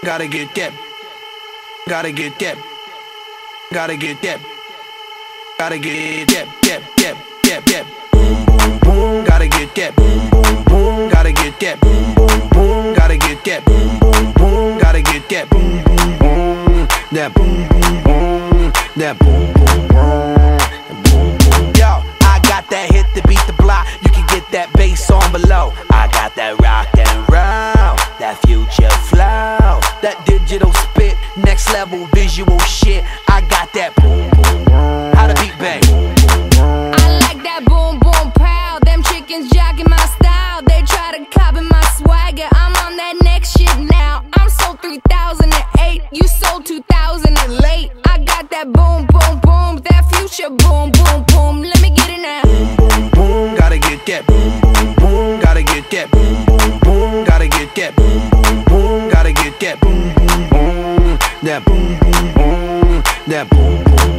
Gotta get that. Gotta get that. Gotta get that. Gotta get that. Boom, boom, boom. Gotta get that. Boom, boom, boom. Gotta get that. Boom, boom, boom. Gotta get that. Boom, boom, boom. Gotta get that. Boom, boom, boom. That boom, boom, boom. That boom, boom, boom. Yo, I got that hit to beat the block. You can get that bass on below. I got that rock and roll, that future flow, that digital spit, next level visual shit. I got that boom, boom, boom. How the beat bang? I like that boom, boom, pow. Them chickens jacking my style. They try to copy my swagger. I'm on that next shit now. I'm sold 3008. You sold 2000 and late. I got that boom, boom, boom. That future boom, boom, boom. Let me get it now. Boom, boom, boom. Gotta get that. Boom, boom, boom. Gotta get that. Boom, boom, boom. Gotta get that. Boom, boom, boom. Gotta get that. Boom, boom, boom. That boom, boom, boom. That boom, boom,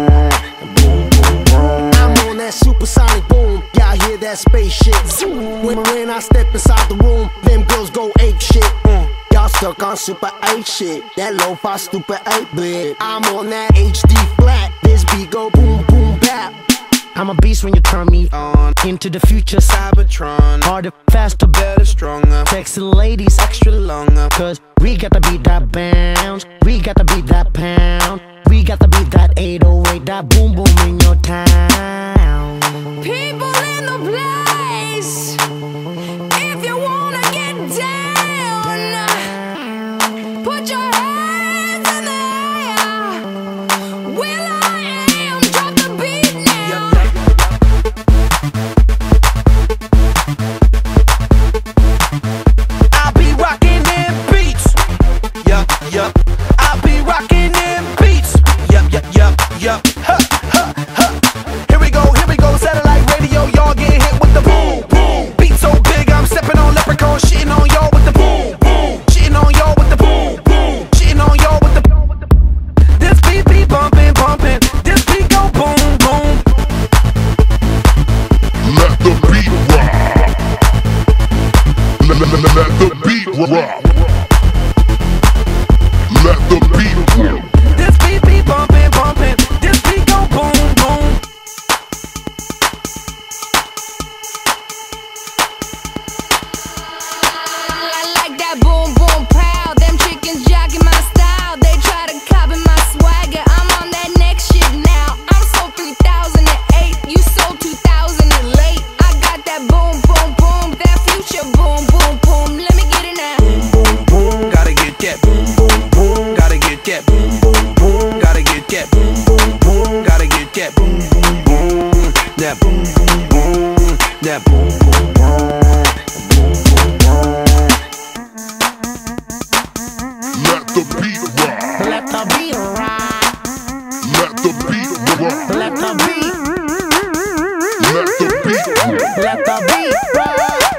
boom. I'm on that supersonic boom. Y'all hear that spaceship? When I step inside the room, them girls go ape shit. Y'all stuck on super 8 shit. That lo-fi stupid 8-bit. I'm on that HD flat. This beat go boom, boom, pow. I'm a beast when you turn me on. Into the future, Cybertron. Harder, faster, better, stronger. Sexy ladies, extra longer. Cause we got to beat that bounce. We got to beat that pound. We got to beat that 808. That boom, boom in your town. People in the place, if you wanna get down, put your hands in the air. will.i.am, drop the beat now. I'll be rocking them beats. Yup, yup. I'll be rocking them beats. Yup, yup, yup, yup. Ha, ha, ha. Here we go, satellite radio. Y'all get hit with the boom, boom. Beat so big, I'm stepping on leprechaun, shitting on y'all with the boom, boom. Shitting on y'all with the boom, boom. Shitting on y'all with the boom. This beat be bumping, bumping. This beat go boom, boom. Let the beat rock. Let the beat rock. Let the beat rock. This beat be bumping, bumping. This beat go boom, boom. I like that boom, boom, pow. Them chickens jacking my style. They try to copy my swagger. I'm on that next shit now. I'm sold 3008. You sold 2000 and late. I got that boom, boom, boom. That future boom, boom, boom. Let me get it now. Boom, boom, boom. Gotta get that. Boom, boom, boom. Gotta get that. Boom, boom, boom. Gotta get that. Boom, boom, boom. Gotta get that. Boom, boom, boom. That boom, boom, boom. That boom, boom, boom. Let the beat rock. Let the beat rock. Let the beat rock. Let the beat. Let the beat rock. Let the beat rock.